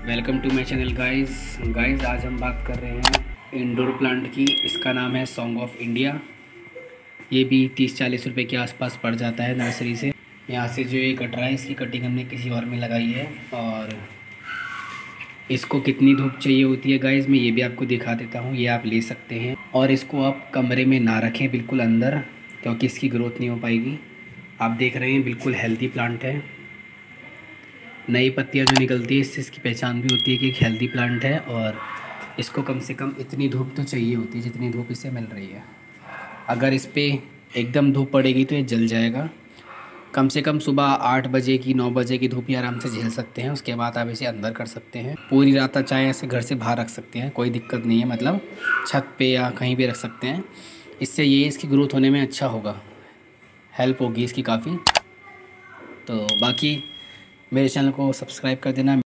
Welcome to my channel guys आज हम बात कर रहे हैं इंडोर प्लांट की। इसका नाम है सॉन्ग ऑफ इंडिया। ये भी 30-40 रुपए के आसपास पड़ जाता है नर्सरी से। यहाँ से जो ये कट रहा है इसकी कटिंग हमने किसी और में लगाई है। और इसको कितनी धूप चाहिए होती है गाइस मैं ये भी आपको दिखा देता हूँ। ये आप ले सकते हैं और इसको आप कमरे में ना रखें बिल्कुल अंदर, क्योंकि इसकी ग्रोथ नहीं हो पाएगी। आप देख रहे हैं बिल्कुल हेल्दी प्लांट है। नई पत्तियां जो निकलती है इससे इसकी पहचान भी होती है कि एक हेल्दी प्लांट है। और इसको कम से कम इतनी धूप तो चाहिए होती है जितनी धूप इसे मिल रही है। अगर इस पर एकदम धूप पड़ेगी तो ये जल जाएगा। कम से कम सुबह 8 बजे की 9 बजे की धूप ही आराम से झेल सकते हैं। उसके बाद आप इसे अंदर कर सकते हैं। पूरी रात चाहे ऐसे घर से बाहर रख सकते हैं, कोई दिक्कत नहीं है। मतलब छत पे या कहीं भी रख सकते हैं। इससे ये इसकी ग्रोथ होने में अच्छा होगा, हेल्प होगी इसकी काफ़ी। तो बाकी मेरे चैनल को सब्सक्राइब कर देना।